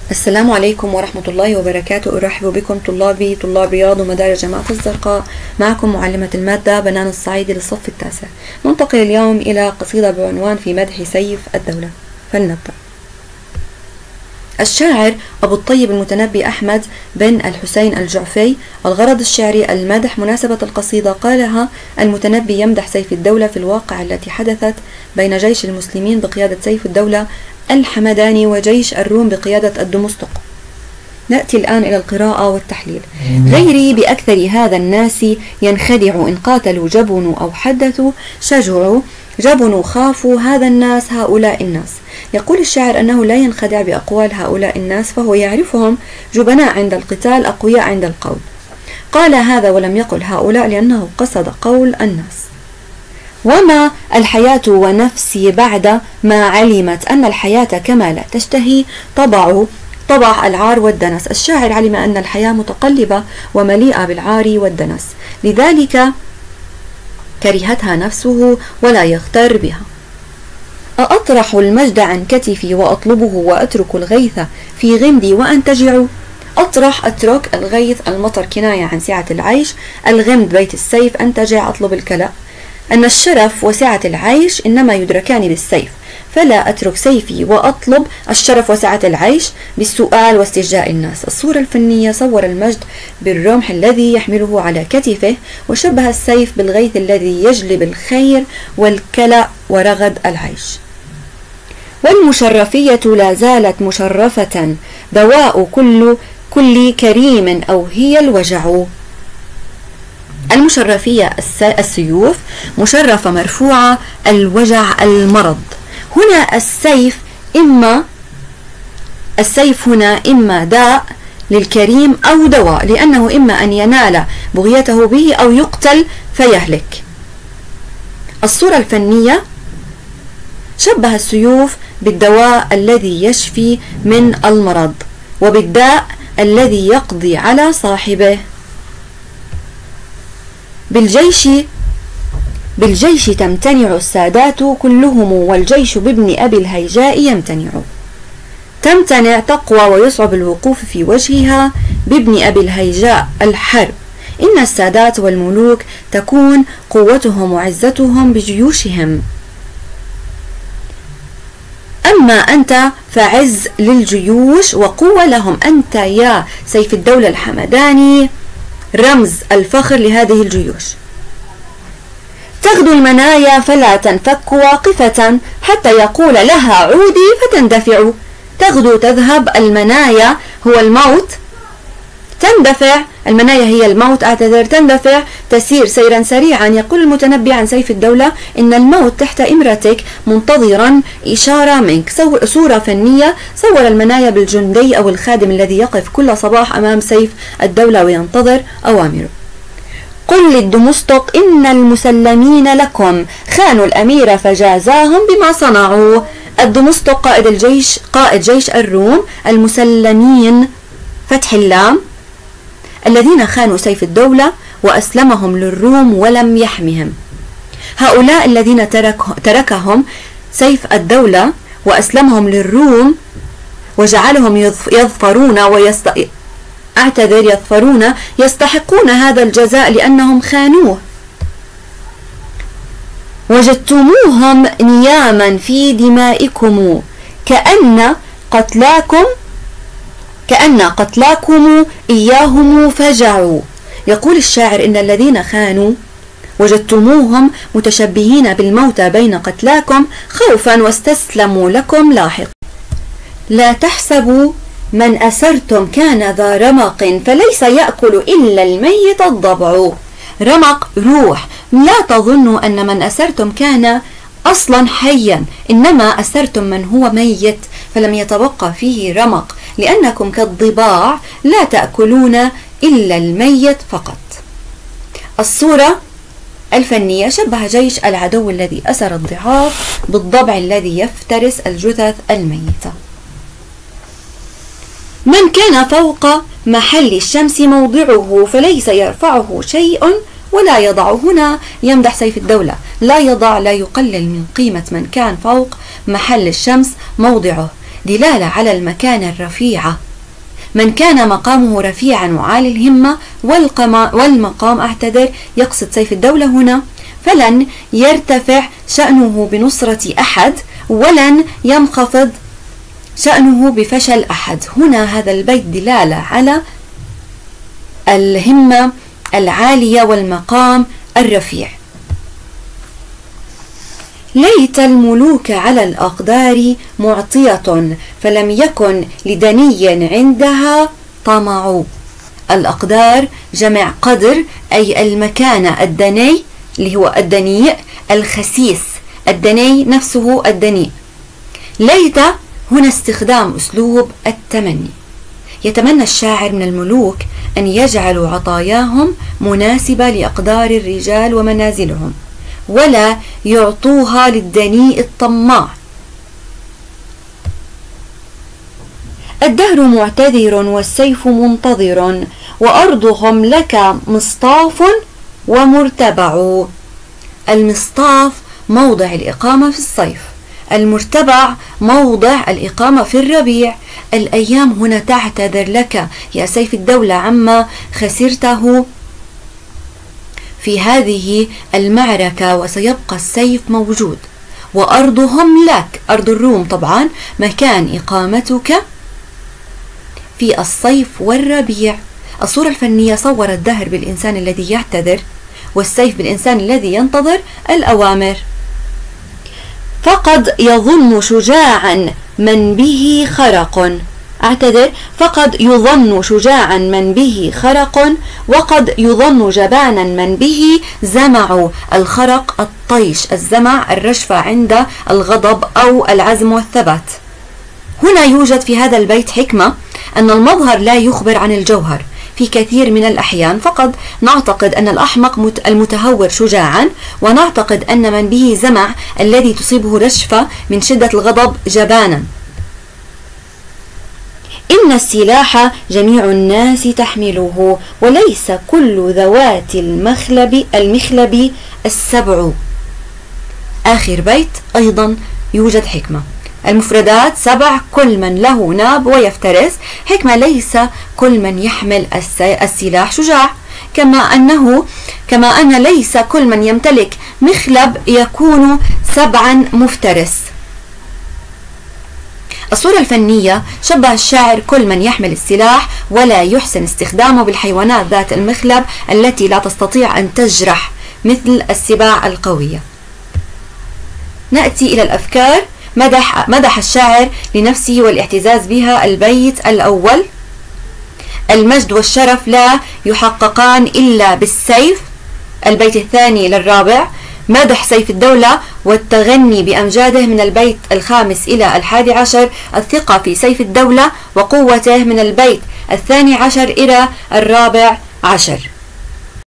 السلام عليكم ورحمة الله وبركاته. أرحب بكم طلابي طلاب رياض ومدارس جامعة الزرقاء. معكم معلمة المادة بنان الصعيدي للصف التاسع. ننتقل اليوم إلى قصيدة بعنوان في مدح سيف الدولة. فلنبدأ. الشاعر أبو الطيب المتنبي أحمد بن الحسين الجعفي. الغرض الشعري المدح. مناسبة القصيدة قالها المتنبي يمدح سيف الدولة في الواقعة التي حدثت بين جيش المسلمين بقيادة سيف الدولة الحمداني وجيش الروم بقيادة الدمسطق. نأتي الآن إلى القراءة والتحليل. غيري بأكثر هذا الناس ينخدع، إن قاتلوا جبنوا أو حدثوا شجعوا، جبنوا خافوا هذا الناس هؤلاء الناس. يقول الشاعر أنه لا ينخدع بأقوال هؤلاء الناس، فهو يعرفهم جبناء عند القتال أقوياء عند القول. قال هذا ولم يقل هؤلاء لأنه قصد قول الناس. وما الحياة ونفسي بعد ما علمت أن الحياة كما لا تشتهي طبع العار والدنس. الشاعر علم أن الحياة متقلبة ومليئة بالعار والدنس، لذلك كرهتها نفسه ولا يغتر بها. أطرح المجد عن كتفي وأطلبه وأترك الغيث في غمدي وأنتجع. أطرح أترك، الغيث المطر كناية عن سعة العيش، الغمد بيت السيف، أنتجع أطلب الكلأ. أن الشرف وسعة العيش إنما يدركان بالسيف، فلا أترك سيفي وأطلب الشرف وسعة العيش بالسؤال واستجاء الناس. الصورة الفنية صور المجد بالرمح الذي يحمله على كتفه، وشبه السيف بالغيث الذي يجلب الخير والكلأ ورغد العيش. والمشرفية لا زالت مشرفة، دواء كل كريم أو هي الوجع. المشرفية السيوف، مشرفة مرفوعة، الوجع المرض. هنا السيف هنا إما داء للكريم أو دواء، لأنه إما أن ينال بغيته به أو يقتل فيهلك. الصورة الفنية شبه السيوف بالدواء الذي يشفي من المرض، وبالداء الذي يقضي على صاحبه. بالجيش تمتنع السادات كلهم، والجيش بابن أبي الهيجاء يمتنع. تمتنع تقوى ويصعب الوقوف في وجهها، بابن أبي الهيجاء الحرب. إن السادات والملوك تكون قوتهم وعزتهم بجيوشهم، أما أنت فعز للجيوش وقوة لهم. أنت يا سيف الدولة الحمداني رمز الفخر لهذه الجيوش. تغدو المنايا فلا تنفك واقفة، حتى يقول لها عودي فتندفع. تغدو تذهب، المنايا هو الموت، تندفع المنايا هي الموت، تندفع تسير سيرا سريعا. يقول المتنبي عن سيف الدولة إن الموت تحت إمرتك منتظرا إشارة منك. صورة فنية صور المنايا بالجندي أو الخادم الذي يقف كل صباح أمام سيف الدولة وينتظر أوامره. قل للدمسطق إن المسلمين لكم خانوا الأمير فجازاهم بما صنعوا. الدمسطق قائد جيش الروم، المسلمين فتح اللام الذين خانوا سيف الدولة وأسلمهم للروم ولم يحمهم. هؤلاء الذين تركهم سيف الدولة وأسلمهم للروم وجعلهم يظفرون يستحقون هذا الجزاء لأنهم خانوه. وجدتموهم نياما في دمائكم، كأن قتلاكم إياهم فجعوا. يقول الشاعر إن الذين خانوا وجدتموهم متشبهين بالموتى بين قتلاكم خوفا واستسلموا لكم لاحق. لا تحسبوا من أسرتم كان ذا رمق، فليس يأكل إلا الميت الضبع. رمق روح، لا تظنوا أن من أسرتم كان أصلا حيا، إنما أسرتم من هو ميت فلم يتبقى فيه رمق، لأنكم كالضباع لا تأكلون إلا الميت فقط. الصورة الفنية شبه جيش العدو الذي أسر الضعاف بالضبع الذي يفترس الجثث الميتة. من كان فوق محل الشمس موضعه فليس يرفعه شيء ولا يضع. هنا يمدح سيف الدولة، لا يضع، لا يقلل من قيمة من كان فوق محل الشمس موضعه، دلالة على المكانة الرفيعة. من كان مقامه رفيعا وعالي الهمة والمقام يقصد سيف الدولة هنا، فلن يرتفع شأنه بنصرة أحد ولن ينخفض شأنه بفشل أحد. هنا هذا البيت دلالة على الهمة العالية والمقام الرفيع. ليت الملوك على الأقدار معطية فلم يكن لدني عندها طمع. الأقدار جمع قدر أي المكانة، الدني اللي هو الدنيء، الخسيس، الدني نفسه الدنيء. ليت هنا استخدام أسلوب التمني. يتمنى الشاعر من الملوك أن يجعلوا عطاياهم مناسبة لأقدار الرجال ومنازلهم، ولا يعطوها للدنيء الطماع. الدهر معتذر والسيف منتظر وأرضهم لك مصطاف ومرتبع. المصطاف موضع الإقامة في الصيف، المرتبع موضع الإقامة في الربيع. الأيام هنا تعتذر لك يا سيف الدولة عما خسرته في هذه المعركة، وسيبقى السيف موجود. وأرضهم لك، أرض الروم طبعا، مكان إقامتك في الصيف والربيع. الصورة الفنية صورت الدهر بالإنسان الذي يعتذر والسيف بالإنسان الذي ينتظر الأوامر. فقد يظن شجاعا من به خرق، أعتذر، فقد يظن شجاعا من به خرق وقد يظن جبانا من به زمع. الخرق الطيش، الزمع الرجفة عند الغضب أو العزم والثبات. هنا يوجد في هذا البيت حكمة أن المظهر لا يخبر عن الجوهر في كثير من الأحيان، فقد نعتقد أن الأحمق المتهور شجاعا، ونعتقد أن من به زمع الذي تصيبه رجفة من شدة الغضب جبانا. إن السلاح جميع الناس تحمله وليس كل ذوات المخلب السبع. آخر بيت أيضا يوجد حكمة. المفردات 7، كل من له ناب ويفترس. حكمة ليس كل من يحمل السلاح شجاع، كما أن ليس كل من يمتلك مخلب يكون 7 مفترس. الصورة الفنية شبه الشاعر كل من يحمل السلاح ولا يحسن استخدامه بالحيوانات ذات المخلب التي لا تستطيع أن تجرح مثل السباع القوية. نأتي إلى الأفكار. مدح الشاعر لنفسه والاعتزاز بها. البيت الأول: المجد والشرف لا يحققان إلا بالسيف. البيت الثاني للرابع: مدح سيف الدولة والتغني بأمجاده. من البيت الخامس إلى 11: الثقة في سيف الدولة وقوته. من البيت 12 إلى 14.